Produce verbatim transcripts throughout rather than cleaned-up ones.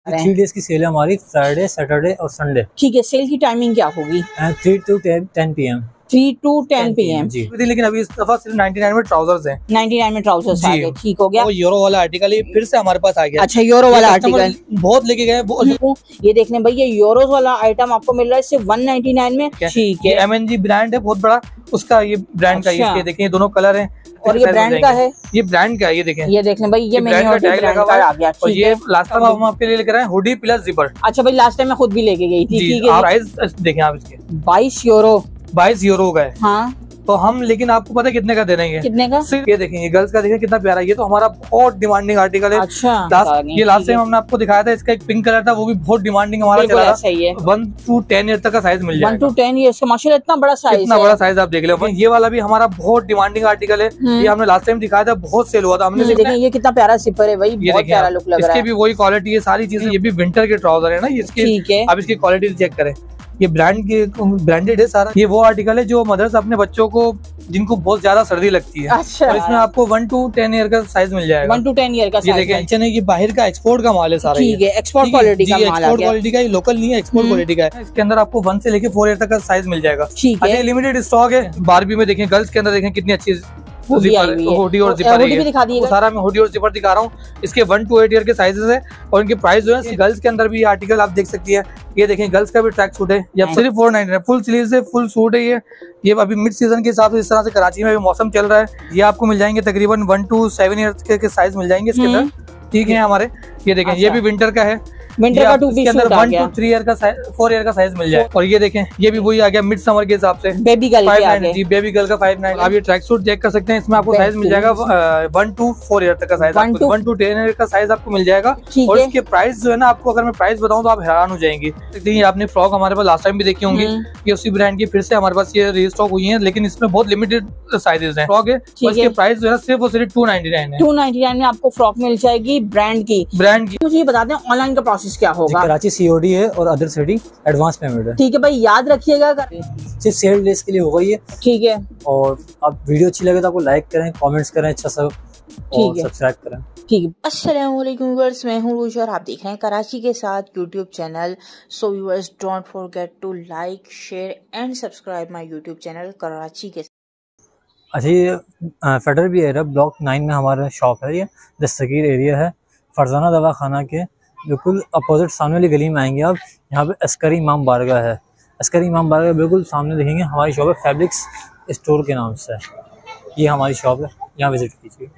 Three days की cell है हमारी, फ्राइडे सैटरडे और संडे। ठीक है, सेल की टाइमिंग क्या होगी? Three to ten P M three to ten P M जी। लेकिन अभी इस दफा सिर्फ निन्यानवे में ट्राउजर्स हैं। निन्यानवे में ट्राउजर्स आ गए, ठीक हो गया। वो यूरो वाला आर्टिकल ये फिर से हमारे पास आ गया। अच्छा, यूरो वाला आर्टिकल बहुत लेके गए। ये देख लें भाई, ये यूरो वाला आइटम आपको मिल रहा है सिर्फ वन नाइनटी नाइन में। ठीक है, एम एन जी ब्रांड है बहुत बड़ा, उसका ये ब्रांड का ये देखें, ये दोनों कलर हैं और ये ब्रांड का है। ये ब्रांड का है, ये देखें, ये देख लें भाई, ये ब्रांड का टैग लगा हुआ है। और ये लास्ट टाइम हम आपके लिए लेकर आए हुडी प्लस जिपर। अच्छा भाई, लास्ट टाइम मैं खुद भी लेके गई थी। ठीक है, प्राइस देखें आप इसके बाईस यूरो बाईस यूरो का है। हाँ, तो हम लेकिन आपको पता है कितने का दे रहे हैं? कितने का? ये देखेंगे गर्ल्स का, देखें कितना प्यारा। ये तो हमारा बहुत डिमांडिंग आर्टिकल है। अच्छा, लास्ट ये लास्ट टाइम हमने आपको दिखाया था, इसका एक पिंक कलर था, वो भी बहुत डिमांडिंग हमारा चला था। सही है, वन टू टेन ईयर तक का साइज मिल जाएगा। वन टू टेन ईयर का माशाल्लाह इतना बड़ा साइज, इतना बड़ा साइज आप देख लो। ये वाला भी हमारा बहुत डिमांडिंग आर्टिकल है। ये हमने लास्ट टाइम दिखाया था, बहुत सेल हुआ था। हमने देखें ये कितना प्यारा सिपर है भाई, बहुत प्यारा लुक लग रहा है। इसकी भी वही क्वालिटी है, सारी चीजें। ये भी विंटर के ट्राउजर है ना, इसकी आप इसकी क्वालिटी चेक करें। ये ब्रांड की ब्रांडेड है सारा। ये वो आर्टिकल है जो मदर्स अपने बच्चों को, जिनको बहुत ज्यादा सर्दी लगती है। अच्छा। और इसमें आपको वन टू टेन ईयर का साइज मिल जाएगा। वन टू टेन ईयर का ये देखें, ये बाहर का एक्सपोर्ट का माल है सारा। ठीक है, एक्सपोर्ट क्वालिटी का माल आ गया। एक्सपोर्ट क्वालिटी का, ये लोकल नहीं है, एक्सपोर्ट क्वालिटी का है। इसके अंदर आपको वन से लेके फोर ईयर तक का साइज मिल जाएगा। ठीक है, लिमिटेड स्टॉक है। बारबी में देखें, गर्ल्स के अंदर देखें कितनी अच्छी हुडी और जिपर भी दिखा दी। सारा मैं हुडी और जिपर दिखा रहा हूँ। इसके वन टू एट ईयर के साइजेस है और इनके प्राइस जो है। गर्ल्स के अंदर भी आर्टिकल आप देख सकती है। ये देखें, गर्ल्स का भी ट्रैक सूट है, ये सिर्फ फोर नाइनटी फुल स्लीव से फुल सूट है। ये ये अभी मिड सीजन के हिसाब से, इस तरह से कराची में भी मौसम चल रहा है। ये आपको मिल जाएंगे तकरीबन वन टू सेवन ईयर के साइज मिल जाएंगे इसके अंदर। ठीक है हमारे। ये देखें, ये भी विंटर का है। विंटर का टू पीस सूट आ गया। वन टू थ्री ईयर का फोर ईयर का साइज मिल जाए। और ये देखें, ये भी वही आ गया मिड समर के हिसाब से। बेबी गर्ल फाइव नाइन जी, बेबी गर्ल का फाइव नाइन। आप ये ट्रैक सूट चेक कर सकते हैं, इसमें आपको साइज मिल जाएगा वन टू फोर ईयर तक का size, one to ten year का साइज आपको मिल जाएगा। और इसके प्राइस जो है ना, आपको अगर मैं प्राइस बताऊं तो आप हैरान हो जाएंगी। देखिए, आपने फ्रॉक हमारे पास लास्ट टाइम भी देखी होंगी, ये उसी ब्रांड की फिर से हमारे पास ये रीस्टॉक हुई है, लेकिन इसमें बहुत लिमिटेड साइजेस हैं। फ्रॉक है, इसके प्राइस जो है सिर्फ और सिर्फ टू नाइनटी नाइन है। टू नाइनटी नाइन में आपको फ्रॉक मिल जाएगी ब्रांड की। ब्रांड की। मुझे ये बता दें, ऑनलाइन का प्रोसेस क्या होगा? कराची सीओडी है और अदर सिटी एडवांस पेमेंट है। ठीक है भाई, याद रखिएगा, सिर्फ सेल डेज के लिए होगा ये। ठीक है, और आप वीडियो अच्छी लगे तो आपको लाइक करें, कमेंट्स करें अच्छा सा, और सब्सक्राइब करें। ठीक है। अस्सलाम वालेकुम व्यूअर्स, मैं हूं रूज और आप देख रहे हैं कराची के साथ YouTube channel. So viewers, don't forget to like, share and subscribe my YouTube channel Karachi के। अच्छा, ये फेडरल भी एरिया ब्लॉक नाइन में हमारा शॉप है। ये दस्तगीर एरिया है, फरजाना दवा खाना के बिल्कुल अपोजिट सामने वाली गली में आएंगे आप। यहाँ पे अस्करी इमाम बारगाह है। अस्करी इमाम बारगाह बिल्कुल सामने देखेंगे हमारी शॉप है, फैब्रिक्स स्टोर के नाम से। ये हमारी शॉप है, यहाँ विजिट कीजिए।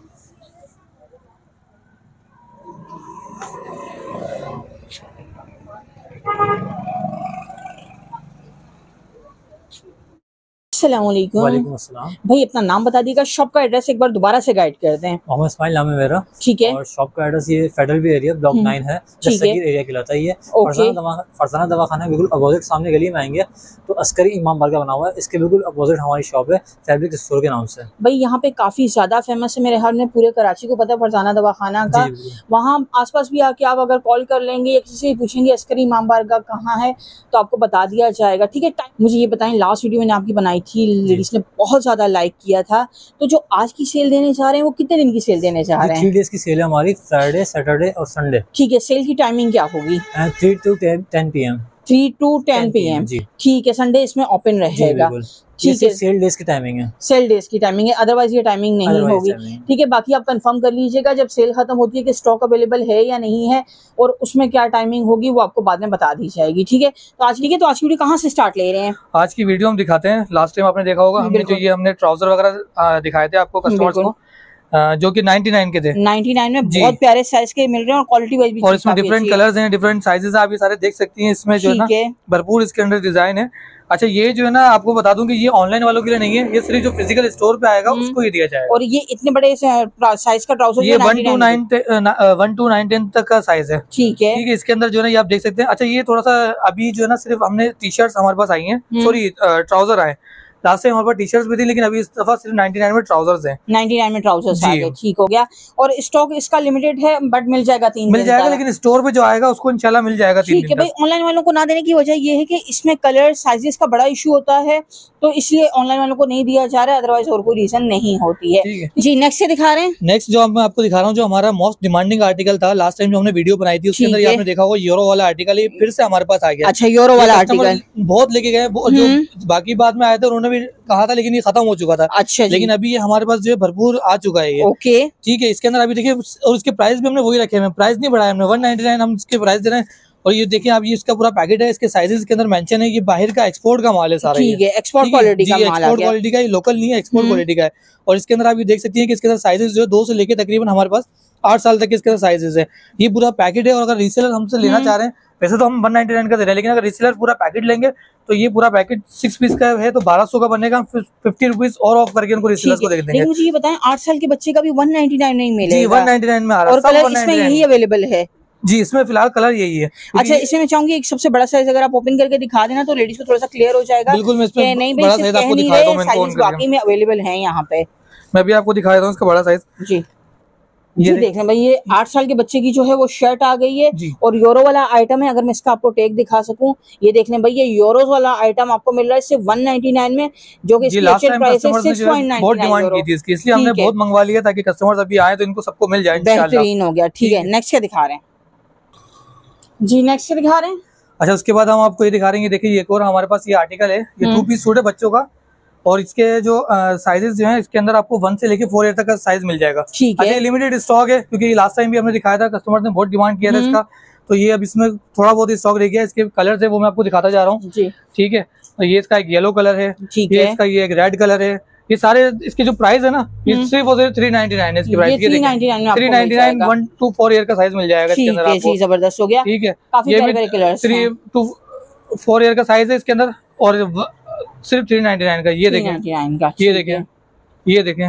अस्सलाम वालेकुम। वालेकुम अस्सलाम। भाई अपना नाम बता दीजिएगा, शॉप का एड्रेस एक बार दोबारा से गाइड कर दें। मोहम्मद इस्माइल नाम है मेरा। ठीक है। और शॉप का एड्रेस ये फेडरल भी एरिया ब्लॉक नाइन है, दस्तगीर एरिया कहलाता है ये। फरजाना दवाखाना बिल्कुल अपोजिट सामने गली में आएंगे तो अस्करी इमाम बारगाह बना हुआ है, इसके बिल्कुल अपोजिट हमारी शॉप है, फैब्रिक स्टोर के नाम से। भाई यहाँ पे काफी ज्यादा फेमस है, मेरे ख्याल में पूरे कराची को पता है फरजाना दवाखाना का। वहाँ आसपास भी आके आप अगर कॉल कर लेंगे या किसी से पूछेंगे अस्करी इमाम बारगाह कहाँ है तो आपको बता दिया जाएगा। ठीक है। मुझे ये बताएं, लास्ट वीडियो मैंने आपकी बनाई थी, लेडीज ने बहुत ज्यादा लाइक किया था, तो जो आज की सेल देने चाह रहे हैं वो कितने दिन की सेल देने चाह रहे हैं? थ्री डेज की सेल है हमारी, फ्राइडे सैटरडे और संडे। ठीक है। सेल की टाइमिंग क्या होगी? Three to ten P M three to ten P M ठीक है। संडे इसमें ओपन रहेगा। ठीक है। सेल डेज की टाइमिंग है, सेल डेज की टाइमिंग है, अदरवाइज ये टाइमिंग नहीं होगी। ठीक है। बाकी आप कंफर्म कर लीजिएगा जब सेल खत्म होती है कि स्टॉक अवेलेबल है या नहीं है और उसमें क्या टाइमिंग होगी वो आपको बाद में बता दी जाएगी। ठीक है। तो आज ठीक है, तो आज की वीडियो कहाँ से स्टार्ट ले रहे हैं? आज की वीडियो हम दिखाते हैं, लास्ट टाइम आपने देखा होगा हमने जो ये हमने ट्राउजर वगैरह दिखाए थे आपको कस्टमर्स को, जो कि नाइनटी नाइन के थे। नाइनटी नाइन में बहुत प्यारे साइज के मिल रहे हैं और क्वालिटी वाइज भी, और इसमें डिफरेंट कलर्स हैं, डिफरेंट साइजेस आप ये सारे देख सकती हैं। इसमें जो है ना भरपूर इसके अंदर डिजाइन है। अच्छा, ये जो है ना आपको बता दूं कि ये ऑनलाइन वालों के लिए नहीं है, ये सिर्फ जो फिजिकल स्टोर पे आएगा उसको ही दिया जाएगा। और ये इतने बड़े साइज का ट्राउजर, ये one to nine one to nine ten तक का साइज है। ठीक है। ठीक है। इसके अंदर जो है ना ये आप देख सकते हैं। अच्छा, ये थोड़ा सा अभी जो है ना सिर्फ हमने टी शर्ट्स हमारे पास आई हैं, सॉरी ट्राउजर आए, लास्ट टाइम हमारे पास टी शर्ट्स भी थी, लेकिन अभी इस दफा सिर्फ नाइनटी नाइन में ट्राउजर्स हैं। नाइनटी नाइन में ट्राउजर्स आ गए, ठीक हो गया। और स्टॉक इसका लिमिटेड है बट मिल जाएगा तीन मिल जाएगा, लेकिन स्टोर पे जो आएगा उसको इंशाल्लाह मिल जाएगा तीन दिन। ठीक है भाई, ऑनलाइन वालों को ना देने की वजह ये है कि इसमें कलर साइजेस का बड़ा इशू होता है, तो इसलिए ऑनलाइन वालों को नहीं दिया जा रहा है, अदरवाइज और कोई रीजन नहीं होती है। जी नेक्स्ट से दिखा रहे हैं। नेक्स्ट जो मैं आपको दिखा रहा हूँ, जो हमारा मोस्ट डिमांडिंग आर्टिकल था लास्ट टाइम जो हमने वीडियो बनाई थी, उसके अंदर आपने देखा होगा यूरो वाला आर्टिकल ये फिर से हमारे पास आ गया। अच्छा, यूरो वाला आर्टिकल बहुत लेके गए, जो बाकी बाद में आए थे उन्होंने भी कहा था, लेकिन ये खत्म हो चुका था। अच्छा, लेकिन अभी ये हमारे पास जो है भरपूर आ चुका है ये। ओके, ठीक है। इसके अंदर अभी देखिए, और इसके प्राइस भी हमने वही रखे हैं, प्राइस नहीं बढ़ाया हमने, वन नाइनटी नाइन हम इसके प्राइस दे रहे हैं। और ये देखिए आप, ये इसका पूरा पैकेट है, इसके साइजेस के अंदर मेंशन है, ये बाहर का एक्सपोर्ट का माल है सारा। ठीक है, एक्सपोर्ट क्वालिटी का माल आ गया, एक्सपोर्ट क्वालिटी का, ये लोकल नहीं है, एक्सपोर्ट क्वालिटी का है। और इसके अंदर आप ये देख सकती हैं कि इसके अंदर साइजेस जो है दो से लेके तकरीबन हमारे पास आठ साल तक के इसके अंदर साइजेस है। ये पूरा पैकेट है, और अगर रीसेलर हमसे लेना चाह रहे हैं, वैसे तो हम वन नाइनटी नाइन का दे रहे हैं, लेकिन अगर रीसेलर पूरा पैकेट लेंगे तो ये पूरा पैकेट सिक्स पीस का है तो बारह सौ का बनेगा, फिफ्टी रुपीज और ऑफ करके उनको रीसेलर को दे देंगे। मुझे ये बताएं, आठ साल के बच्चे का भी वन नाइनटी नाइन नहीं मिलेगा? जी, वन नाइनटी नाइन में आ रहा है, और कलर इसमें यही अवेलेबल है? जी, इसमें फिलहाल कलर यही है। अच्छा, इसमें मैं चाहूंगी एक सबसे बड़ा साइज अगर आप ओपन करके दिखा देना तो लेडीज को थोड़ा सा क्लियर हो जाएगा। बिल्कुल, मैं इसमें नहीं बड़ा साइज आपको दिखा देता हूं, साइज बाकी में अवेलेबल है यहाँ पे। मैं भी आपको दिखा देता हूँ इसका बड़ा साइज। जी ये देख लें भाई, ये आठ साल के बच्चे की जो है वो शर्ट आ गई है, और यूरो वाला आइटम है। अगर मैं इसका आपको टैग दिखा सकूं, ये देख लें भाई, ये यूरोस वाला आइटम आपको मिल रहा है सिर्फ वन नाइनटी नाइन में, जो कि इसकी एक्चुअल प्राइस है six point nine nine euro. बहुत डिमांड की थी इसकी, इसलिए हमने बहुत मंगवा लिया ताकि कस्टमर्स अभी आए तो इनको सबको मिल जाए इंशाल्लाह। बेहतरीन हो गया। ठीक है, नेक्स्ट क्या दिखा रहे हैं? जी नेक्स्ट क्या दिखा रहे हैं? अच्छा, उसके बाद हम आपको ये दिखा रहे हैं, देखिए एक और हमारे पास ये आर्टिकल है, ये टू पीस सूट है बच्चों का, और इसके जो साइजेस जो हैं इसके अंदर आपको वन से लेके फोर ईयर तक का साइज मिल जाएगा। ठीक है, लिमिटेड स्टॉक है, क्योंकि लास्ट टाइम भी हमने दिखाया था, कस्टमर ने बहुत डिमांड किया था इसका, तो ये अब इसमें थोड़ा बहुत स्टॉक रह गया। इसके कलर है वो मैं आपको दिखाता जा रहा हूँ। ठीक है, तो ये इसका एक येलो कलर है, ये इसका ये एक रेड कलर है। ये सारे इसके जो प्राइस है ना, ये सिर्फ और सिर्फ थ्री नाइनटी नाइन है इसकी price. Three ninety nine one to four year का साइज मिल जाएगा इसके अंदर आपको। जबरदस्त हो गया। ठीक है, काफी प्यारे colours, three to four year का साइज है इसके अंदर, और सिर्फ थ्री नाइनटी नाइन का। ये देखें, ये देखें, ये देखें,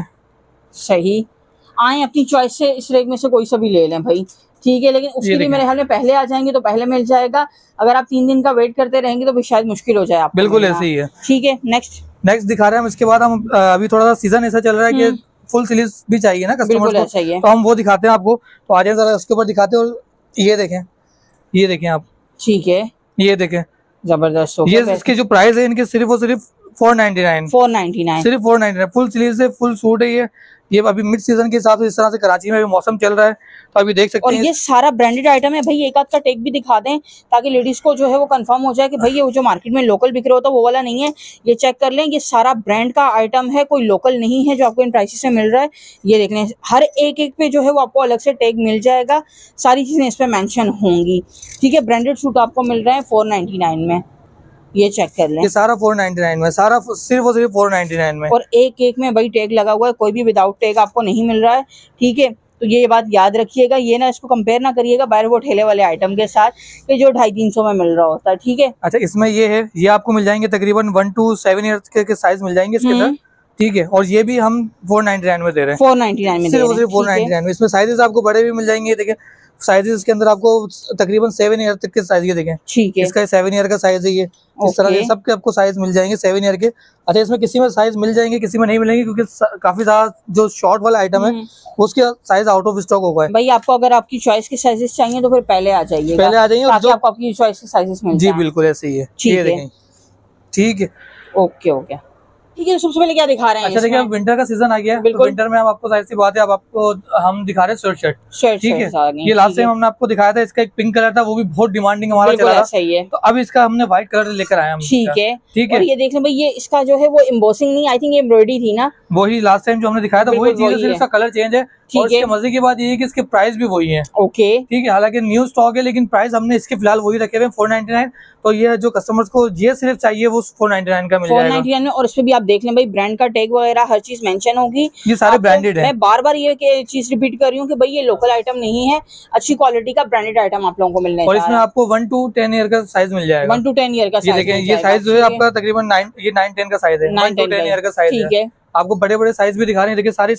सही। आए अपनी चॉइस से इस रेक में से कोई सा भी ले लें भाई, ठीक है, लेकिन उसके लिए मेरे ख्याल में पहले आ जाएंगे तो पहले मिल जाएगा। अगर आप तीन दिन का वेट करते रहेंगे तो भी शायद मुश्किल हो जाए आपको। बिल्कुल ऐसे ही है। ठीक है, नेक्स्ट नेक्स्ट दिखा रहे हैं हम। इसके बाद हम अभी थोड़ा सा सीजन ऐसा चल रहा है कि फुल स्लीव्स भी चाहिए ना कस्टमर को, तो हम वो दिखाते हैं आपको। तो आ जाए जरा उसके ऊपर दिखाते हैं। और ये देखें, ये देखें आप, ठीक है, ये देखें, जबरदस्त। ये इसके जो प्राइस है इनके सिर्फ और सिर्फ four ninety nine four ninety nine सिर्फ four ninety nine full sleeve से फुल सूट है ये। ये अभी मिड सीजन के हिसाब से इस तरह से कराची में भी मौसम चल रहा है, तो अभी देख सकते और हैं। ये सारा ब्रांडेड आइटम है भाई। एक आध का टेक भी दिखा दें ताकि लेडीज को जो है वो कंफर्म हो जाए कि भाई ये जो मार्केट में लोकल बिक रहा होता है वो वाला नहीं है। ये चेक कर लें, ये सारा ब्रांड का आइटम है, कोई लोकल नहीं है जो आपको इन प्राइसेस में मिल रहा है। ये देख लें, हर एक एक पे जो है वो आपको अलग से टैग मिल जाएगा, सारी चीजें इस पे मेंशन होंगी। ठीक है, ब्रांडेड सूट आपको मिल रहा है फोर नाइनटी नाइन में, ये चेक कर लें। ये सारा फोर नाइनटी नाइन में, सारा सिर्फ और सिर्फ फोर नाइनटी नाइन में, और एक एक में भाई टैग लगा हुआ है, कोई भी विदाउट टैग आपको नहीं मिल रहा है। ठीक है, तो ये बात याद रखिएगा, ये ना इसको कंपेयर ना करिएगा बाहर वो ठेले वाले आइटम के साथ कि जो ढाई तीन सौ में मिल रहा होता है। ठीक है, अच्छा, इसमें ये है, ये आपको मिल जाएंगे तकरीबन वन टू सेवन ईयर्स के, के साइज मिल जाएंगे इसके अंदर। ठीक है, और ये भी हम फोर नाइनटी नाइन में दे रहे हैं, फोर नाइनटी नाइन में सिर्फ और सिर्फ फोर नाइनटी नाइन में। इसमें साइजेस आपको बड़े भी मिल जाएंगे। देखिए साइजेस के अंदर आपको तकरीबन सेवन ईयर तक के साइज ये देखें। ठीक है, इसका सेवन ईयर का साइज है ये। इस तरह से सबके आपको साइज मिल जाएंगे सेवन ईयर के। अच्छा, इसमें किसी में साइज मिल जाएंगे, किसी में नहीं मिलेंगे, क्योंकि काफी ज्यादा जो शॉर्ट वाला आइटम है उसके साइज आउट ऑफ स्टॉक होगा। भाई आपको अगर आपकी चॉइस के साइजेस चाहिए तो फिर पहले आ जाइए, पहले आ जाइए, ताकि आपको आपकी चॉइस के साइजेस मिल जाए। जी बिल्कुल ऐसे ही है। ठीक है, ओके हो गया। ठीक है, सबसे पहले क्या दिखा रहे हैं? अच्छा देखिए, अब विंटर का सीजन आ गया है, तो विंटर में हम आपको जाहिर सी बात है, अब आपको हम दिखा रहे हैं स्वेट शर्ट। ठीक है, ये लास्ट टाइम हमने आपको दिखाया था, इसका एक पिंक कलर था, वो भी बहुत डिमांडिंग हमारा चला था। सही है, तो अब इसका हमने व्हाइट कलर लेकर आए हम। ठीक है, ठीक है, और ये देख लें भाई, ये इसका जो है वो एम्बोसिंग नहीं, आई थिंक एम्ब्रॉयडरी थी ना, वही लास्ट टाइम जो हमने दिखाया था वही चीज है, सिर्फ इसका कलर चेंज है। और इसके मजे की बात ये है कि इसके प्राइस भी वही है। ओके, ठीक है, हालांकि न्यू स्टॉक है, लेकिन प्राइस हमने इसके फिलहाल वही रखे हुए फोर नाइनटी नाइन। तो ये जो कस्टमर्स को ये सिर्फ चाहिए वो फोर नाइनटी नाइन का मिल जाएगा, फोर नाइनटी नाइन में। और इसमें भी आप देख लें भाई, ब्रांड का टैग वगैरह हर चीज मेंशन होगी, ये सारे ब्रांडेड है। मैं बार बार ये चीज रिपीट कर रही हूँ कि भाई ये लोकल आइटम नहीं है, अच्छी क्वालिटी का ब्रांडेड आइटम आप लोगों को मिलने। और इसमें आपको वन टू टेन ईयर का साइज मिल जाएगा, वन टू टेन ईयर का। ये देखें, ये साइज जो है आपका तकरीबन नाइन ये नाइन टेन का साइज है, वन टू टेन ईयर का साइज है। आपको बड़े बड़े साइज भी दिखा रहे हैं। देखिए सारी शर्ट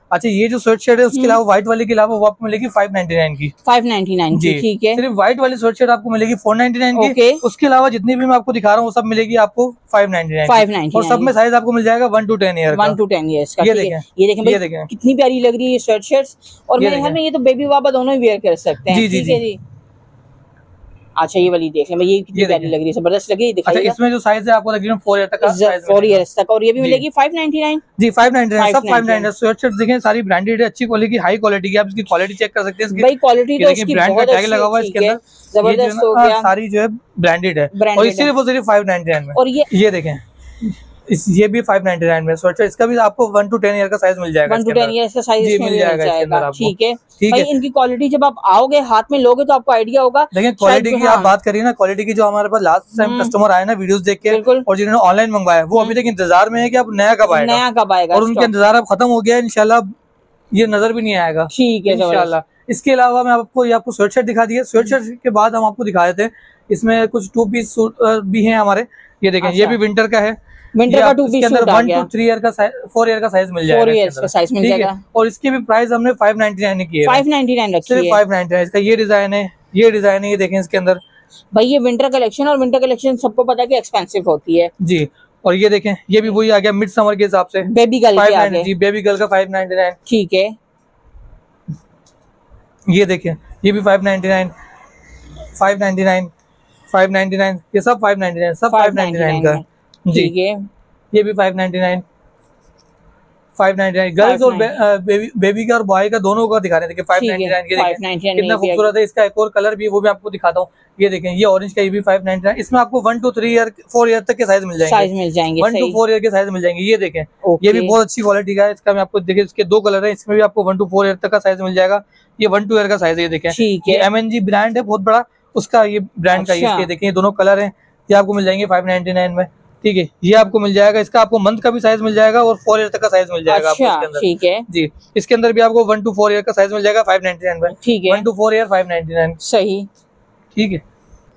अच्छा ये जो स्वेट शर्ट है उसके अलावा व्हाइट वाले के अलावा वो आपको मिलेगी फाइव नाइनटी नाइन की। फाइव नाइनटी नाइन जी ठीक है। सिर्फ व्हाइट वाली स्वेट शर्ट आपको मिलेगी फोर नाइनटी नाइन की। ओके। उसके अलावा जितनी भी मैं आपको दिखा रहा हूँ वो सब मिलेगी आपको five ninety nine five ninety और सब में साइज आपको मिल जाएगा one to ten year one to ten years का। ये देखें ये देखें ये देखें कितनी प्यारी लग रही है स्वेट शर्ट्स और मेरे ख्याल में ये तो बेबी बाबा दोनों ही वेयर कर सकते हैं। ठीक है जी। अच्छा ये वाली देखें भाई ये कितनी प्यारी लग रही है, जबरदस्त लग रही है। अच्छा इसमें जो साइज है आपको लग रही है फोर ईयर तक का साइज, फोर ईयर्स तक और ये भी मिलेगी फाइव नाइनटी नाइन जी फाइव नाइनटी नाइन सब five ninety nine. Sweat shirt देखें सारी ब्रांडेड है, अच्छी क्वालिटी की, हाई क्वालिटी की। आप इसकी क्वालिटी चेक कर सकते हैं भाई क्वालिटी तो इसकी ब्रांड का टैग लगा हुआ है इसके अंदर, जबरदस्त हो गया। सारी जो है ब्रांडेड है और सिर्फ और सिर्फ फाइव नाइनटी नाइन में। और ये ये देखें इस ये भी फाइव नाइनटी नाइन में स्वेट शर्ट, इसका भी आपको वन टू टेन ईयर का साइज मिल जाएगा। वन टू टेन ईयर का साइज मिल जाएगा इसके अंदर आपको। ठीक है ठीक है। इनकी क्वालिटी जब आप आओगे हाथ में लोगे तो आपको आइडिया होगा। देखिए क्वालिटी की आप बात करिए ना, क्वालिटी की जो हमारे पास लास्ट टाइम कस्टमर आए ना वीडियोस देख के और जिन्होंने ऑनलाइन मंगवाया वो अभी तक इंतजार में है कि अब नया कब आएगा, नया कब आएगा और उनके इंतजार अब खत्म हो गया है। इंशाल्लाह ये नजर भी नहीं आएगा। ठीक है इंशाल्लाह। इसके अलावा मैं आपको ये आपको स्वेट शर्ट दिखा दिया। स्वेट शर्ट के बाद हम आपको दिखा देते हैं इसमें कुछ टू पीस सूट भी हैं हमारे। ये देखें ये भी विंटर का है, विंटर का टू पीस सूट आ गया। वन टू थ्री ईयर का फोर ईयर का साइज मिल जाएगा। फोर ईयर्स का साइज मिल जाएगा और इसकी भी प्राइस हमने फाइव नाइनटी नाइन की है। फाइव नाइनटी नाइन रखी है सिर्फ फाइव नाइनटी नाइन। इसका ये डिजाइन है, ये डिजाइन है, ये देखें इसके अंदर भाई ये विंटर कलेक्शन और विंटर कलेक्शन सबको पता है कि एक्सपेंसिव होती है जी। और ये देखें ये भी वही आ गया मिड समर के हिसाब से, बेबी गर्ल के आगे जी बेबी गर्ल का फाइव नाइनटी नाइन। ठीक है ये देखें ये भी five ninety nine, five ninety nine, five ninety nine, ये सब फाइव नाइनटी नाइन, सब फाइव नाइनटी नाइन का जी। ठीक है ये भी five ninety nine, five ninety nine girls और बेबी बेबी का और बॉय का दोनों का दिखा रहे हैं। देखिए फाइव नाइनटी नाइन के देखें कितना खूबसूरत है। इसका एक और कलर भी वो भी आपको दिखाता हूँ। ये देखें ये ऑरेंज का, ये भी फाइव नाइनटी नाइन। इसमें आपको one to three year four year तक के साइज मिल जाएंगे, साइज मिल जाएंगे वन टू फोर ईयर के साइज मिल जाएंगे। ये देखें ये भी बहुत अच्छी क्वालिटी का है। इसका मैं आपको देखिए इसके दो कलर है, इसमें भी आपको वन टू फोर ईयर तक का साइज मिल जाएगा। ये वन टू ईयर का साइज है। ये देखें ये एम एन जी ब्रांड है बहुत बड़ा, उसका ये ब्रांड का ये देखें दोनों कलर है, ये आपको मिल जाएंगे फाइव नाइनटी नाइन में। ठीक है ये आपको मिल जाएगा, इसका आपको मंथ का भी साइज मिल जाएगा और फोर ईयर तक का साइज मिल जाएगा। अच्छा, आपको इसके अंदर ठीक है जी। इसके अंदर भी आपको वन टू फोर ईयर का साइज मिल जाएगा फाइव नाइनटी नाइन में। ठीक है one to four year five ninety nine सही। ठीक है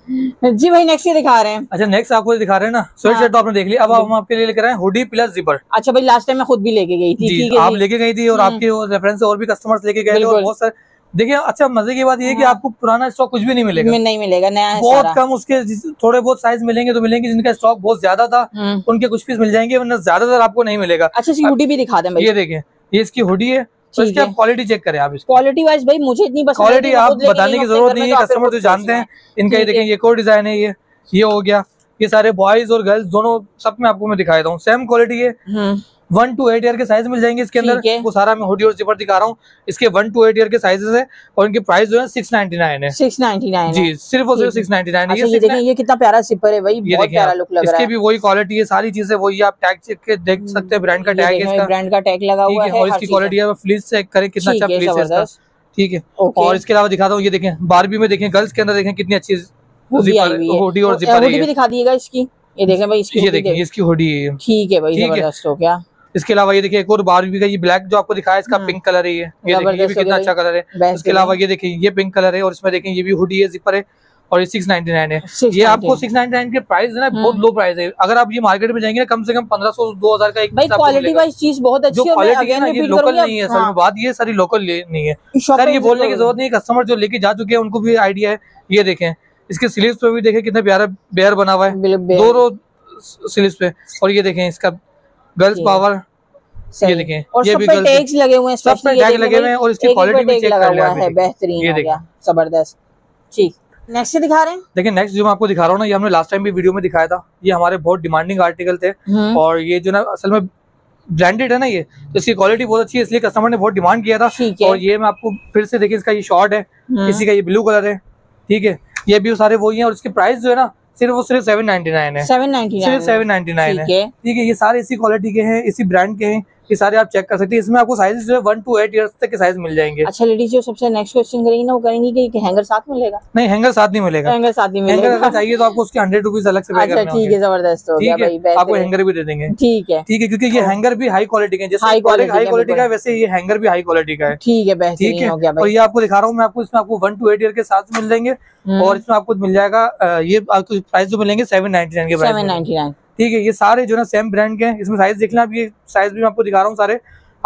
जी भाई नेक्स्ट ये दिखा रहे हैं। अच्छा नेक्स्ट आपको दिखा रहे हैं ना स्वेट शर्ट तो आपने देख लिया, अब हम आपके लिए लेकर आए हुडी प्लस जिपर। अच्छा भाई लास्ट टाइम मैं खुद भी लेके गई थी। जी आप लेके गई थी और आपके रेफरेंस से और भी कस्टमर्स लेके गए थे और बहुत सारे। देखिए अच्छा मजे की बात ये है कि आपको पुराना स्टॉक कुछ भी नहीं मिलेगा, नहीं मिलेगा, नया है बहुत कम उसके थोड़े बहुत साइज मिलेंगे तो मिलेंगे, जिनका स्टॉक बहुत ज्यादा था उनके कुछ पीस मिल जाएंगे वरना ज्यादातर आपको नहीं मिलेगा। अच्छा इसकी हुडी भी दिखा दें भाई। ये देखें ये इसकी हुडी है, तो इसकी आप क्वालिटी चेक करें। आप क्वालिटी वाइज भाई मुझे इतनी पसंद है, क्वालिटी आप बताने की जरूरत नहीं है, कस्टमर तो जानते हैं। इनका ये देखें ये कोड डिजाइन है, ये ये हो गया। ये सारे बॉयज और गर्ल्स दोनों सब में आपको मैं दिखाई दूं सेम क्वालिटी है। वन टू एट ईयर के साइज मिल जाएंगे इसके अंदर। वो सारा मैं हुडी और जिपर दिखा रहा हूँ। इसके वन टू एट ईयर के साइजेस है और इनकी प्राइस जो है सिक्स नाइनटी नाइन है। सिक्स नाइनटी नाइन जी सिर्फ और सिर्फ सिक्स नाइनटी नाइन। ये देखें ये कितना प्यारा जिपर है भाई, बहुत प्यारा लुक लग रहा है। इसके भी वही क्वालिटी है, सारी चीजें वही आप टैग चेक के देख सकते हैं, ब्रांड का टैग है इसका, ब्रांड का टैग लगा हुआ है और इसकी क्वालिटी है फ्लीस चेक करें कितना अच्छा फ्लीस है इसका। ठीक है और इसके अलावा दिखाता हूँ, ये देखें बारबी में देखें गर्ल्स के अंदर देखें कितनी अच्छी हुडी और जिपर भी दिखा दिएगा इसकी। ये देखें भाई इसकी, ये देखें इसकी हुडी है। ठीक है भाई जबरदस्त हो गया। इसके अलावा ये देखिए एक और बारबी का ये ब्लैक जो आपको दिखाया इसका पिंक कलर है, ये ये देखिए ये भी कितना अच्छा कलर है। इसके अलावा ये देखिए ये पिंक कलर है और इसमें देखें ये भी हुडी है, जिपर है और ये सिक्स नाइनटी नाइन है। ये आपको सिक्स नाइनटी नाइन के प्राइस है ना बहुत लो प्राइस है। अगर आप ये मार्केट में जाएंगे ना कम से कम पंद्रह सौ दो हजार का एक भाई क्वालिटी वाइज चीज बहुत अच्छी है। जो क्वालिटी है ना ये लोकल नहीं है, असल में बात ये सारी लोकल नहीं है सर, ये बोलने की जरूरत नहीं है। कस्टमर जो लेके जा चुके हैं उनको भी आइडिया है। ये देखें इसके स्लीव्स पे भी देखें कितना प्यारा बेयर बना हुआ है दो रो स्लीव्स पे। और ये देखें इसका गर्ल्स पावर, ये देखें और ये सब भी पे टैग्स लगे हुए हैं, सब पे टैग लगे हुए हैं और इसकी क्वालिटी भी चेक कर लिया है, बेहतरीन हो गया जबरदस्त। ठीक नेक्स्ट दिखा रहे हैं। देखिए नेक्स्ट जो मैं आपको दिखा रहा हूँ ना, ये हमने लास्ट टाइम भी वीडियो में दिखाया था। ये हमारे बहुत डिमांडिंग आर्टिकल थे और ये जो ना असल में ब्रांडेड है ना, ये तो इसकी क्वालिटी बहुत अच्छी है, इसलिए कस्टमर ने बहुत डिमांड किया था। और ये मैं आपको फिर से देखिए इसका ये शॉर्ट है, इसी का ये ब्लू कलर है। ठीक है ये भी सारे वही है और इसके प्राइस जो है ना सिर्फ वो सिर्फ सेवन नाइनटी नाइन है, सेवन नाइनटी नाइन सिर्फ सेवन नाइनटी नाइन है। ठीक है ये सारे इसी क्वालिटी के हैं, इसी ब्रांड के हैं, ये सारे आप चेक कर सकते हैं। इसमें आपको साइज जो है वन टू एट ईयर्स तक के साइज मिल जाएंगे। अच्छा लेडीज जो सबसे नेक्स्ट क्वेश्चन करेंगी ना वो करेंगी कि हैंगर साथ मिलेगा? नहीं हैंगर साथ नहीं मिलेगा, हैंगर साथ नहीं मिलेगा। हैंगर अगर चाहिए तो आपको उसके हंड्रेड रुपीज अलग से पे करने होंगे। ठीक है जबरदस्त हो गया भाई, आपको हैंगर भी दे देंगे। ठीक है ठीक है क्योंकि ये हैंगर भी हाई क्वालिटी के, जैसे हाई क्वालिटी का है वैसे ये हैंगर भी हाई क्वालिटी का है। ठीक है बेहतरीन हो गया भाई। और ये आपको दिखा रहा हूँ मैं आपको, इसमें आपको वन टू एट ईयर के साथ मिल जाएंगे और इसमें आपको मिल जाएगा ये आपको प्राइस जो मिलेंगे सेवन नाइनटी नाइन के प्राइस। Seven ninety nine. ठीक है ये सारे जो ना सेम ब्रांड के हैं। इसमें साइज देख लें आप, ये साइज भी मैं आपको दिखा रहा हूँ सारे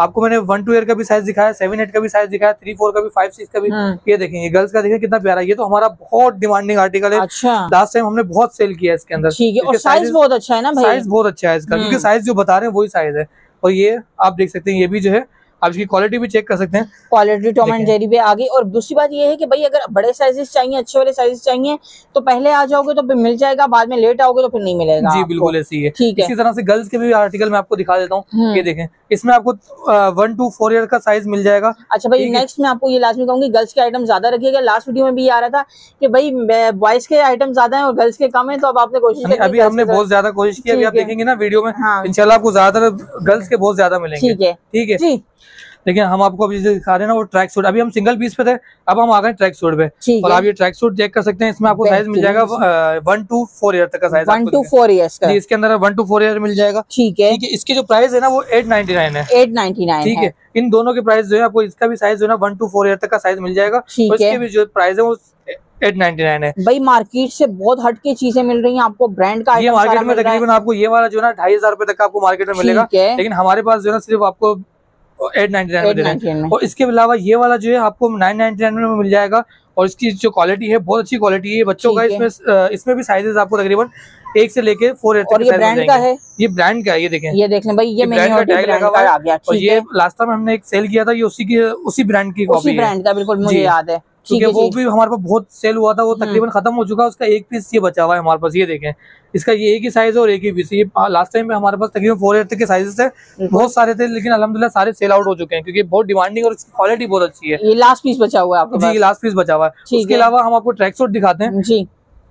आपको मैंने वन टू ईयर का भी साइज दिखाया, सेवन एट का भी साइज दिखाया, थ्री फोर का भी, फाइव सिक्स का भी। ये देखेंगे गर्ल्स का, देखें कितना प्यारा, ये तो हमारा बहुत डिमांडिंग आर्टिकल है। अच्छा, लास्ट टाइम हमने बहुत सेल किया इसके अंदर। ठीक है, और साइज बहुत अच्छा है ना भाई, साइज बहुत अच्छा है इसका, क्योंकि साइज जो बता रहे हैं वही साइज है। और ये आप देख सकते हैं, ये भी जो है आप इसकी क्वालिटी भी चेक कर सकते हैं, क्वालिटी टॉम एंड जेरी पे आ गई। और दूसरी बात ये है कि भाई अगर बड़े साइजेस चाहिए, अच्छे वाले साइजेस चाहिए तो पहले आ जाओगे तो फिर मिल जाएगा, बाद में लेट आओगे तो फिर नहीं मिलेगा। जी बिल्कुल ऐसी है। ठीक है, इसी तरह से गर्ल्स के भी आर्टिकल मैं आपको दिखा देता हूँ। ये देखें, इसमें आपको वन टू फोर ईयर का साइज मिल जाएगा। अच्छा भाई, नेक्स्ट मैं आपको ये लाजमी कहूंगी, गर्ल्स के आइटम ज्यादा रखिएगा। लास्ट वीडियो में भी आ रहा था कि भाई बॉयज के आइटम ज्यादा है और गर्ल्स के कम है, तो अब आपने कोशिश की, अभी हमने बहुत ज्यादा कोशिश की। अभी आप देखेंगे ना वीडियो में, इंशाल्लाह आपको ज्यादातर गर्ल्स के बहुत ज्यादा मिलेंगे। ठीक है, ठीक है जी। देखिए हम आपको अभी दिखा रहे हैं ना वो ट्रैक सूट, अभी हम सिंगल पीस पे थे, अब हम आ गए ट्रैक सूट पे। और आप ये ट्रैक सूट चेक कर सकते हैं, इसमें आपको साइज मिल जाएगा वन टू फोर ईयर तक का size, one to four years का इसके अंदर वन टू फोर ईयर मिल जाएगा। ठीक है, ठीक है। इसकी जो प्राइस है ना वो एट नाइनटी नाइन है, एट नाइनटी नाइन। ठीक है, इन दोनों के प्राइस जो है आपको, इसका भी साइज जो है ना वन टू फोर ईयर तक का साइज मिल जाएगा, और इसके भी जो प्राइस है वो एट नाइनटी नाइन है। भाई मार्केट से बहुत हट के चीजें मिल रही हैं आपको, ब्रांड का ये मार्केट में तकरीबन आपको ये वाला जो है ना ढाई हजार रुपए तक का आपको मार्केट में मिलेगा, लेकिन हमारे पास जो है ना सिर्फ आपको एट नाइनटी नाइन में दे रहे हैं। और इसके अलावा ये वाला जो है आपको नाइन नाइनटी नाइन में मिल जाएगा, और इसकी जो क्वालिटी है बहुत अच्छी क्वालिटी है बच्चों का। इसमें इसमें भी साइजेस आपको तकरीबन एक से लेके फोर एट तक। ये ब्रांड का है, ये ब्रांड का है, ये देखें, ये देख लें भाई, ये ब्रांड का टैग लगा हुआ है। और ये लास्ट टाइम हमने एक सेल किया था, ये उसी की उसी ब्रांड की कॉपी है, ब्रांड का, बिल्कुल मुझे याद है, क्योंकि वो भी हमारे पास बहुत सेल हुआ था, वो तकरीबन खत्म हो चुका है, उसका एक पीस ये बचा हुआ है हमारे पास। ये देखें, इसका ये एक ही साइज है और एक ही पीस। ये लास्ट टाइम में हमारे पास तकरीबन फोर एट तक के साइजेस थे, बहुत सारे थे, लेकिन अल्हम्दुलिल्लाह सारे सेल आउट हो चुके हैं, क्योंकि बहुत डिमांडिंग और इसकी क्वालिटी बहुत अच्छी है। ये लास्ट पीस बचा हुआ है आपके पास? जी लास्ट पीस बचा हुआ है। उसके अलावा हम आपको ट्रैक सूट दिखाते हैं जी।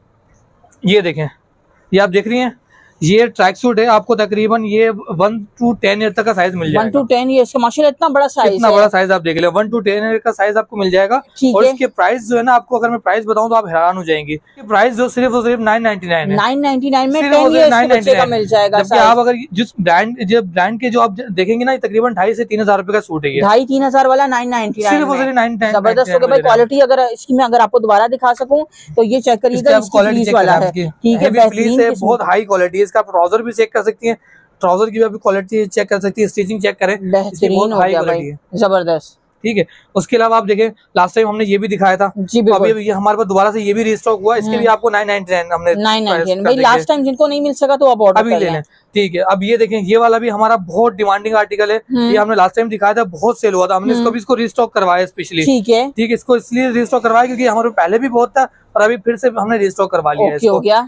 ये देखें, ये आप देख रही हैं, ये ट्रैक सूट है, आपको तकरीबन ये वन टू टेन ईयर तक का साइज मिल जाएगा। वन टू टेन ईयर का माशाल्लाह इतना बड़ा साइज, इतना बड़ा साइज आप देख ले, वन टू टेन ईयर का साइज आपको मिल जाएगा। और इसके प्राइस जो है ना, आपको अगर मैं प्राइस बताऊं तो आप हैरान हो जाएंगी। प्राइस जो सिर्फ और सिर्फ नाइन नाइनटी नाइन है, नाइन नाइनटी नाइन में टेन ईयर्स के बच्चे का मिल जाएगा। जबकि आप अगर जिस ब्रांड जो ब्रांड के जो आप देखेंगे ना, तकरीबन ढाई से तीन हजार रुपए का सूट है, ढाई तीन हजार वाला नाइन नाइनटी नाइन। जबरदस्त हो गया क्वालिटी। अगर इसकी मैं अगर आपको दोबारा दिखा सकूं तो ये चेक करिएगा, क्वालिटी वाला है, ठीक है, बहुत हाई क्वालिटी है। इसका ट्राउजर भी चेक कर सकती हैं, ट्राउजर की भी आपकी क्वालिटी चेक कर सकती है, स्टिचिंग चेक करें, बेहतरीन हो गया भाई, जबरदस्त। ठीक है। उसके अलावा आप देखें, लास्ट टाइम हमने ये भी दिखाया था जी, अभी ये हमारे पास दोबारा से ये भी रिस्टॉक हुआ, इसके भी आपको नाइन नाइनटी नाइन हमने नाइन नाइनटी नाइन। भाई लास्ट टाइम जिनको नहीं मिल सका तो आप ऑर्डर अभी ले लें। ठीक है, अब ये देखें, ये वाला भी हमारा बहुत डिमांडिंग आर्टिकल है, ये हमने लास्ट टाइम दिखाया था, बहुत सेल हुआ था, हमने इसको भी इसको रिस्टॉक करवाया स्पेशली। ठीक है, ठीक है, इसको इसलिए रिस्टॉक करवाया क्योंकि हमारे पहले भी बहुत था और अभी फिर से हमने रिस्टॉक करवा लिया है।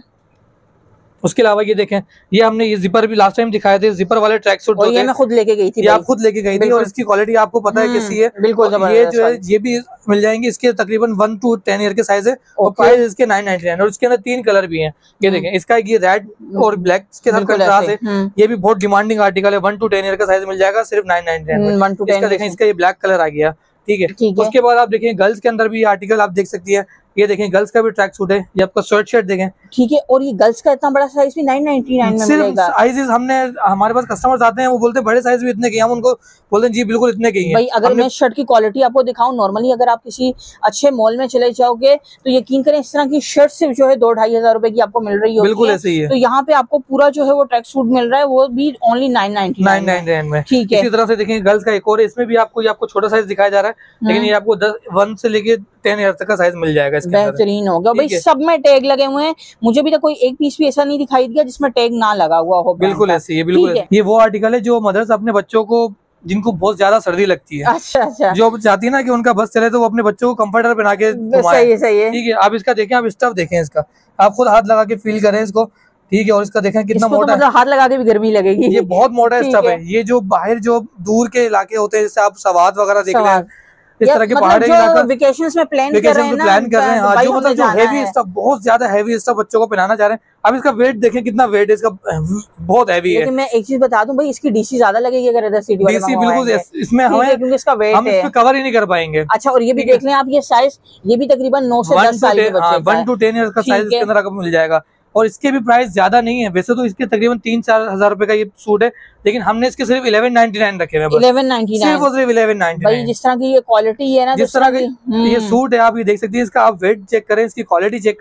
उसके अलावा ये देखें, ये हमने ये जिपर भी लास्ट टाइम दिखाए थे, जिपर वाले ट्रैक सूट, और ये मैं खुद लेके गई थी, ये आप खुद लेके गई थी, और इसकी क्वालिटी आपको पता है कैसी है, बिल्कुल। ये जो है ये भी मिल जाएंगे, इसके तकरीबन वन टू टेन ईयर के साइज है, और प्राइस इसके नाइन नाइनटी नाइन। और इसके अंदर तीन कलर भी हैं, ये देखें, इसका ये रेड और ब्लैक के साथ कंट्रास्ट है, ये भी बहुत डिमांडिंग आर्टिकल है, वन टू टेन ईयर का साइज मिल जाएगा सिर्फ नाइन नाइनटी नाइन। इसका देखें, इसका ये ब्लैक कलर आ गया, ठीक है। उसके बाद आप देखें, गर्ल्स के अंदर भी आर्टिकल आप देख सकती है, ये देखें, गर्ल्स का भी ट्रैक सूट है, ये आपका शर्ट शर्ट देखें, ठीक है। और ये गर्ल्स का इतना बड़ा साइज भी नाइन नाइनटी नाइन में मिलेगा। साइजेस हमने, हमारे पास कस्टमर्स आते हैं, वो बोलते हैं बड़े साइज भी इतने के, हम उनको बोलते हैं जी बिल्कुल इतने के ही। भाई अगर मैं शर्ट की क्वालिटी आपको दिखाऊं, नॉर्मली अगर आप किसी अच्छे मॉल में चले जाओगे तो यकीन करें इस तरह की शर्ट सिर्फ जो है दो ढाई हजार रुपए की आपको मिल रही है, बिल्कुल ऐसे ही है। तो यहाँ पे आपको पूरा जो है वो ट्रैक सूट मिल रहा है, वो भी ओनली नाइन नाइनटी नाइन में, ठीक है। इसी तरह से देखेंगे गर्ल्स का एक और, इसमें भी आपको आपको छोटा साइज दिखाया जा रहा है, लेकिन ये आपको दस वन से लेके टेन ईयर तक का साइज मिल जाएगा। बेहतरीन होगा भाई, सब में टैग लगे हुए हैं, मुझे भी तो कोई एक पीस भी ऐसा नहीं दिखाई दिया जिसमें टैग ना लगा हुआ हो। बिल्कुल ऐसे ही, बिल्कुल ये वो आर्टिकल है जो मदर्स अपने बच्चों को, जिनको बहुत ज्यादा सर्दी लगती है, अच्छा अच्छा, जो चाहती है ना कि उनका बस चले, तो वो अपने बच्चों को कंफर्टर पहना के घुमाए। सही है, सही है, ठीक है। आप इसका देखें, आप स्टफ देखें, इसका आप खुद हाथ लगा के फील करें इसको, ठीक है। और इसका देखें कितना मोटा, मतलब हाथ लगा के भी गर्मी लगेगी, ये बहुत मोटा स्टफ है। ये जो बाहर जो दूर के इलाके होते हैं, जैसे आप सवाद वगैरह देख रहे हैं, इस तरह के पहाड़ी इलाका वेकेशंस में प्लान कर रहे हैं ना, प्लान कर रहे हैं, हाँ, जो मतलब जो हेवी स्टफ, बहुत ज्यादा हेवी स्टफ बच्चों को पहनाना चाह रहे हैं। अब इसका वेट देखें कितना वेट है इसका, बहुत हैवी है। लेकिन मैं एक चीज बता दूं भाई, इसकी डीसी ज्यादा लगेगी अगर इधर सिटी वाले डीसी, बिल्कुल इसमें हमें, क्योंकि इसका वेट हम इसमें कवर ही नहीं कर पाएंगे। अच्छा, और ये भी देख लें आप, ये साइज, ये भी तकरीबन नौ से दस साल के बच्चे का, वन टू टेन ईयर का साइज इसके अंदर आपको मिल जाएगा। और इसके भी प्राइस ज्यादा नहीं है, वैसे तो इसके तकरीबन तीन चार हजार रुपए का ये सूट है, लेकिन हमने इसके सिर्फ इलेवन नाइनटी नाइन रखे हुए, इलेवन नाइनटी नाइन, सिर्फ और सिर्फ इलेवन नाइनटी नाइन। भाई जिस तरह की ये क्वालिटी है ना, जिस तरह की ये सूट है, आप ये देख सकती हैं। इसका आप वेट चेक करें, इसकी क्वालिटी चेक करें,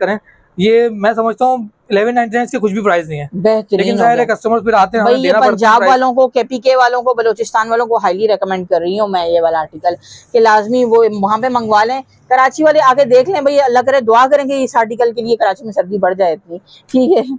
ये मैं समझता हूँ इलेवन नाइनटी नाइन के कुछ भी प्राइस नहीं है, लेकिन सारे कस्टमर्स फिर आते हैं, भाई ये पंजाब वालों को, केपीके वालों को, बलोचिस्तान वालों को हाईली रेकमेंड कर रही हूँ मैं ये वाला आर्टिकल कि लाजमी वो वहाँ पे मंगवा लें। कराची वाले आके देख लें भाई, अल्लाह करे दुआ करेंगे इस आर्टिकल के लिए कराची में सर्दी बढ़ जाए इतनी। ठीक है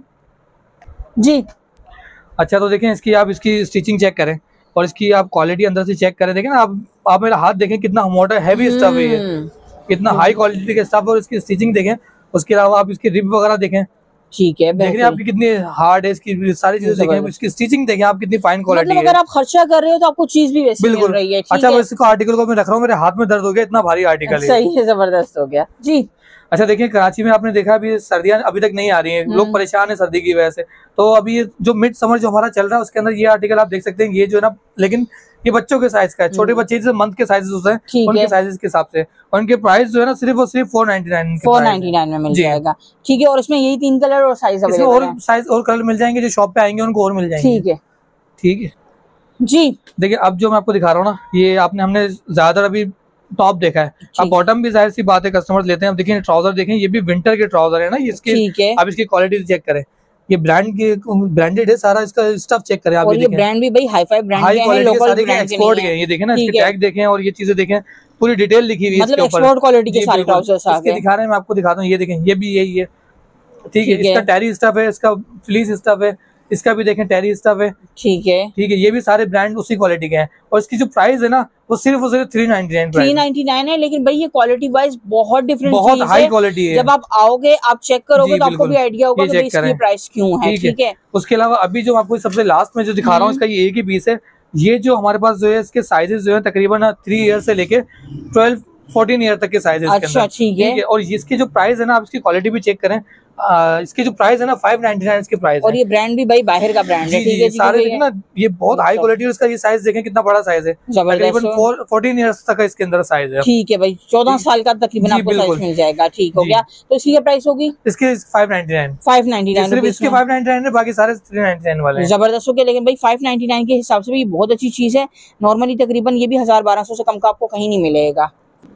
जी। अच्छा तो देखें इसकी आप इसकी स्टिचिंग चेक करें और इसकी आप क्वालिटी अंदर से चेक करें। देखें ना आप आप मेरा हाथ देखें कितना मोटा हैवी स्टफ है, ये कितना हाई क्वालिटी का स्टफ, और इसकी स्टिचिंग देखें। उसके अलावा आप इसकी रिब वगैरह देखें, ठीक है, देख रहे हैं आपकी कितनी हार्ड है, इसकी सारी चीजें देखें, इसकी स्टिचिंग देखें आप कितनी फाइन क्वालिटी मतलब अगर आप खर्चा कर रहे हो तो आपको चीज भी वैसी मिल रही है। अच्छा मैं इसको आर्टिकल को मैं रख रहा हूँ, मेरे हाथ में दर्द हो गया, इतना भारी आर्टिकल है। सही है, जबरदस्त हो गया जी। अच्छा देखिए कराची में आपने देखा अभी सर्दियां अभी तक नहीं आ रही हैं, लोग परेशान है सर्दी की वजह से। तो अभी जो मिड समर जो हमारा चल रहा है उसके अंदर ये आर्टिकल आप देख सकते हैं, ये जो है ना, लेकिन ये बच्चों के साइज का है, छोटे बच्चे जैसे मंथ के साइजेस होते हैं उनके साइजेस के हिसाब से, और उनके प्राइस जो है ना सिर्फ और सिर्फ four ninety nine four ninety nine में मिल जाएगा। ठीक है, और इसमें यही तीन कलर और साइज अवेलेबल है, और साइज और कलर मिल जाएंगे, जो शॉप पे आएंगे उनको और मिल जाएंगे। ठीक है ठीक है जी। देखिए अब जो मैं आपको दिखा रहा हूँ ना, ये आपने हमने ज्यादातर अभी टॉप देखा है, अब बॉटम भी जाहिर सी बात है कस्टमर्स लेते हैं। अब देखिए ट्राउजर देखें, ये भी विंटर के ट्राउजर है ना, इसके अब इसकी क्वालिटी चेक करें, ये ब्रांड के ब्रांडेड है सारा, इसका स्टफ चेक करें आप। और ये ब्रांड भी भाई hi fi brand high quality सारे के एक्सपोर्ट के, ये देखें ना, इसके टैग देखें और ये चीजें देखें, पूरी डिटेल लिखी हुई है मतलब एक्सपोर्ट क्वालिटी के सारे ट्राउजर्स आ गए। इसके दिखा रहे हैं, मैं आपको दिखाता हूँ, ये देखें ये भी यही है। ठीक है, इसका टेरी स्टफ है, इसका फ्लीस स्टफ है, इसका भी देखें टेरी स्टफ है। ठीक है ठीक है, ये भी सारे ब्रांड उसी क्वालिटी के हैं, और इसकी जो प्राइस है ना वो सिर्फ और सिर्फ three ninety nine three ninety nine है, लेकिन भाई ये क्वालिटी वाइज बहुत डिफरेंट, बहुत हाई क्वालिटी है। जब आप आओगे आप चेक करोगे तो आपको भी आइडिया होगा कि इसकी प्राइस क्यों है। ठीक है, उसके अलावा अभी जो आपको सबसे लास्ट में जो दिखा रहा हूँ, इसका ये एक ही पीस है। ये जो हमारे पास जो है इसके साइजेस जो है तकरीबन थ्री ईयर से लेके ट्वेल्व फोर्टीन ईयर तक के साइजेस के अंदर। ठीक है, और इसकी जो प्राइस है ना, आप इसकी क्वालिटी भी चेक करें, आ, इसकी जो प्राइस है ना फाइव नाइनटी नाइन इसकी प्राइस है, और ये ब्रांड भी भाई बाहर का ब्रांड है। ठीक है, सारे देखें ना, ये बहुत हाई क्वालिटी है। इसका ये साइज देखें कितना बड़ा साइज है, तकरीबन फोर्टीन इयर्स तक इसके अंदर साइज है। ठीक है भाई, चौदह साल का तकरीबन आपको साइज मिल जाएगा। ठीक हो गया, तो इसकी क्या प्राइस होगी? इसके five ninety nine five ninety nine सिर्फ इसके फाइव नाइनटी नाइन है, बाकी सारे थ्री नाइनटी नाइन वाले हैं। जबरदस्त हो गया, लेकिन भाई फाइव नाइनटी नाइन के हिसाब से भी बहुत अच्छी चीज है। नॉर्मली तकरीबन ये भी हजार बारह सौ से कम का आपको कहीं नहीं मिलेगा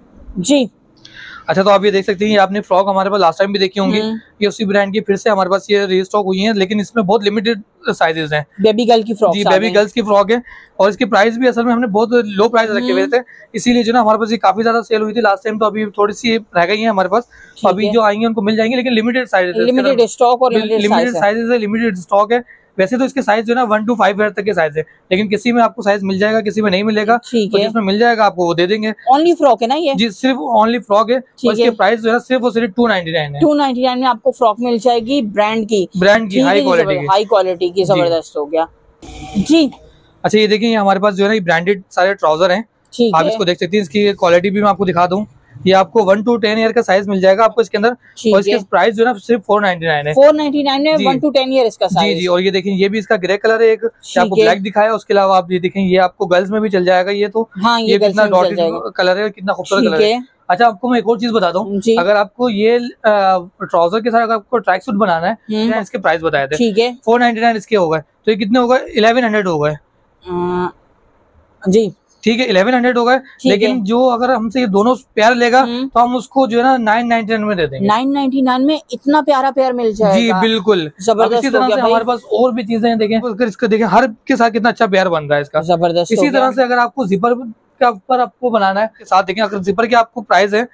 जी। अच्छा तो आप ये देख सकते हैं, ये आपने फ्रॉक हमारे पास लास्ट टाइम भी देखी होंगी, ये उसी ब्रांड की फिर से हमारे पास ये रीस्टॉक हुई है, लेकिन इसमें बहुत लिमिटेड साइजेस हैं। बेबी गर्ल की फ्रॉक, जी बेबी गर्ल्स की फ्रॉक है, और इसकी प्राइस भी असल में हमने बहुत लो प्राइस रखे हुए थे, इसीलिए जो ना हमारे पास ये काफी ज्यादा सेल हुई थी लास्ट टाइम। तो अभी थोड़ी सी रह गई है हमारे पास, तो अभी जो आएंगे उनको मिल जाएंगे, लेकिन लिमिटेड साइजेस है, लिमिटेड स्टॉक और लिमिटेड साइजेस है, लिमिटेड स्टॉक है। वैसे तो इसके साइज जो है ना वन टू फाइव ईयर तक के साइज है, लेकिन किसी में आपको साइज मिल जाएगा, किसी में नहीं मिलेगा। ठीक है, जिसमें मिल जाएगा आपको वो दे देंगे। ओनली फ्रॉक है ना ये? जी सिर्फ ओनली फ्रॉक है, और इसके प्राइस जो है सिर्फ और सिर्फ टू नाइनटी नाइन है। टू नाइनटी नाइन में आपको फ्रॉक मिल जाएगी, ब्रांड की ब्रांड की हाई क्वालिटी हाई क्वालिटी की। जबरदस्त हो गया जी। अच्छा ये देखिए, हमारे पास जो है ना ब्रांडेड सारे ट्राउजर हैं, आप इसको देख सकते हैं। इसकी क्वालिटी भी मैं आपको दिखा दूं, ये आपको वन टू टेन ईयर का साइज मिल जाएगा आपको इसके अंदर, और इसके प्राइस जो है ना सिर्फ फोर नाइनटी नाइन है। फोर नाइनटी नाइन में वन टू टेन ईयर इसका साइज। जी जी, और ये देखें ये भी इसका ग्रे कलर है, एक आपको ब्लैक दिखाया, उसके अलावा आप ये देखें ये आपको गर्ल्स में भी चल जाएगा। ये तो हाँ, ये, ये कितना डॉटेड कलर है, कितना खूबसूरत कलर है। अच्छा आपको मैं एक और चीज बताता हूँ, अगर आपको ये ट्राउजर के साथ अगर आपको ट्रैक सूट बनाना है, इसके प्राइस बताए थे। ठीक है, फोर नाइनटी नाइन इसके हो गए, तो ये कितने हो गए? इलेवन हंड्रेड हो गए जी। ठीक है, इलेवन हंड्रेड हो गए, लेकिन जो अगर हमसे ये दोनों पेयर लेगा तो हम उसको जो है ना नाइन नाइनटी नाइन में दे देंगे। नाइन नाइनटी नाइन में इतना प्यारा पेयर मिल जाएगा। जी बिल्कुल, जबरदस्त। इसी तरह से हमारे पास और भी चीजें हैं, देखें अगर इसको देखें हर के साथ कितना अच्छा पेयर बन रहा है इसका। जबरदस्त। इसी तरह से अगर आपको जिपर के ऊपर आपको बनाना है साथ, देखें अगर जिपर के आपको प्राइस है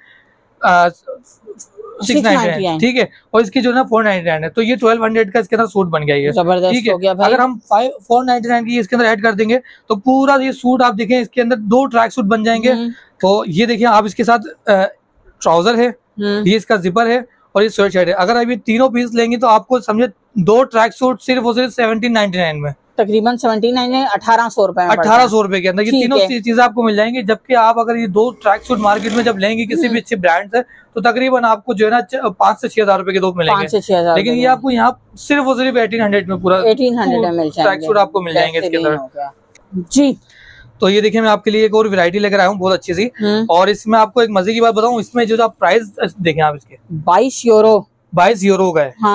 सिक्स नाइनटी नाइन, ठीक है, और इसकी जो है ना फोर नाइनटी नाइन है, तो ये ट्वेल्व हंड्रेड का इसके अंदर सूट बन गया है। जबरदस्त ठीक है, हो गया भाई। अगर हम फाइव फोर नाइनटी नाइन की इसके अंदर ऐड कर देंगे तो पूरा ये सूट आप देखें, इसके अंदर दो ट्रैक सूट बन जाएंगे। तो ये देखिए आप इसके साथ ट्राउजर है, ये इसका जिपर है, और ये स्वेट शर्ट है। अगर अभी तीनों पीस लेंगे तो आपको समझे दो ट्रैक सूट सिर्फ और सिर्फ सेवनटीन नाइनटी नाइन में, तकरीबन सेवेंटी नाइन है, अठारह सौ रुपए अठारह सौ रुपए के अंदर ये तीनों चीजें आपको मिल जाएंगी। जबकि आप अगर ये दो ट्रैक सूट मार्केट में जब लेंगे किसी भी अच्छे ब्रांड से, तो तकरीबन आपको जो है ना पाँच से छह हजार रुपए के दो मिलेंगे, लेकिन ये आपको यहाँ सिर्फ और सिर्फ एटीन हंड्रेड में पूरा एटीन हंड्रेड में मिल ट्रैक सूट आपको मिल जाएंगे इसके अंदर जी। तो ये देखिए मैं आपके लिए एक और वैरायटी लेकर आया हूँ बहुत अच्छी सी, और इसमें आपको एक मजे की बात बताऊँ, इसमें जो आप प्राइस देखें आप इसके बाईस यूरो बाईस यूरो का है। हाँ,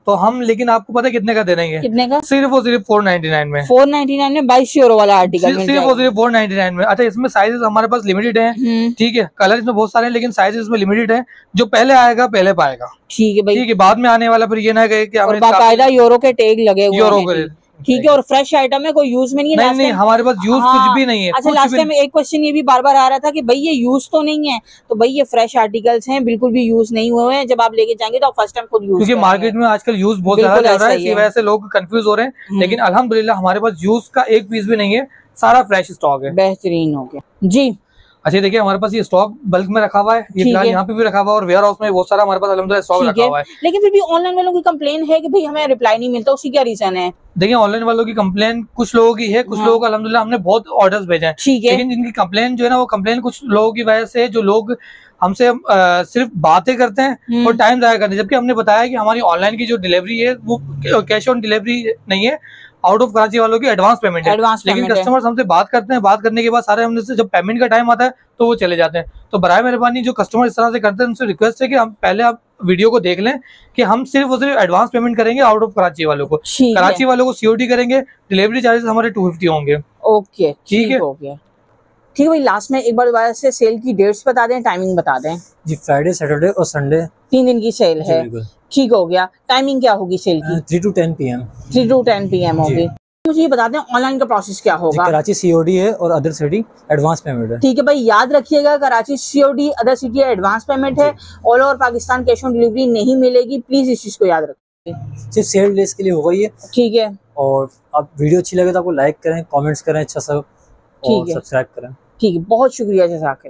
तो हम लेकिन आपको पता है कितने का दे देंगे? कितने का? सिर्फ और सिर्फ फोर नाइनटी नाइन में। फोर नाइनटी नाइन में बाईस यूरो वाला आर्टिकल सिर्फ और सिर्फ फोर नाइनटी नाइन में। अच्छा, इसमें साइजेस हमारे पास लिमिटेड है, ठीक है, कलर इसमें बहुत सारे हैं लेकिन साइज इसमें लिमिटेड है। जो पहले आएगा पहले पाएगा, ठीक है भाई, ठीक है, बाद में आने वाला फिर ये ना कहे कि बाकायदा यूरो के टैग लगे हुए यूरो के, ठीक है, और फ्रेश आइटम है, कोई यूज में नहीं है। नहीं नहीं, हमारे पास यूज हाँ, कुछ भी नहीं है। अच्छा, लास्ट टाइम एक क्वेश्चन ये भी बार बार आ रहा था कि भाई ये यूज तो नहीं है, तो भाई ये फ्रेश आर्टिकल्स हैं, बिल्कुल भी यूज नहीं हुए हैं। जब आप लेके जाएंगे तो आप फर्स्ट टाइम खुद यूज, क्योंकि मार्केट में आजकल यूज बहुत ज्यादा चल रहा है, इसी वजह से लोग कंफ्यूज हो रहे हैं। लेकिन अल्हम्दुलिल्लाह हमारे पास यूज का एक पीस भी नहीं है, सारा फ्रेश स्टॉक है, बेहतरीन हो गया जी। अच्छा देखिए, हमारे पास ये स्टॉक बल्क में रखा हुआ है, ये फिलहाल यहाँ पे भी रखा हुआ है और वेयर हाउस में बहुत सारा हमारे पास अल्हम्दुलिल्लाह स्टॉक रखा हुआ है। लेकिन फिर भी ऑनलाइन वालों की कंप्लेन है कि भाई हमें रिप्लाई नहीं मिलता, उसकी क्या रीजन है? देखिए, ऑनलाइन वालों की कंप्लेन कुछ लोगों की है, कुछ हाँ। लोगों को अल्हम्दुलिल्लाह हमने बहुत ऑर्डर्स भेजे हैं, ठीक है, लेकिन जिनकी कंप्लेन जो है ना, वो कंप्लेन कुछ लोगों की वजह से, जो लोग हमसे सिर्फ बातें करते हैं और टाइम जाया करते हैं, जबकि हमने बताया कि हमारी ऑनलाइन की जो डिलीवरी है वो कैश ऑन डिलीवरी नहीं है, आउट ऑफ कराची वालों की एडवांस पेमेंट है। लेकिन कस्टमर्स हमसे बात करते हैं, बात करने के बाद सारे हमने से जब पेमेंट का टाइम आता है तो वो चले जाते हैं। तो बराए मेहरबानी जो कस्टमर इस तरह से करते हैं, उनसे रिक्वेस्ट है कि हम पहले आप वीडियो को देख लें कि हम सिर्फ और सिर्फ एडवांस पेमेंट करेंगे आउट ऑफ कराची वालों को, कराची वालों को सीओडी करेंगे, डिलीवरी चार्जेस हमारे टू फिफ्टी होंगे। ओके, ठीक है, हो गया, ठीक है भाई। लास्ट में एक बार दोबारा से सेल की डेट्स बता दें, टाइमिंग बता दें जी। फ्राइडे, सैटरडे और संडे तीन दिन की सेल है, ठीक हो गया। टाइमिंग क्या होगी सेल की? Three to ten P M three to ten P M होगी। मुझे ये बता दें ऑनलाइन का प्रोसेस क्या होगा? कराची सीओडी है और अदर सिटी एडवांस पेमेंट है, ठीक है भाई, याद रखिएगा, Karachi COD, other city advance payment है, all over Pakistan cash on delivery नहीं मिलेगी, प्लीज इस चीज को याद रखिए। सिर्फ सेल डेज के लिए होगा ये, ठीक है। और आप वीडियो अच्छी लगे तो आपको लाइक करें, कमेंट्स करें अच्छा सा, और सब्सक्राइब करें। ठीक है, बहुत शुक्रिया जज़ाक।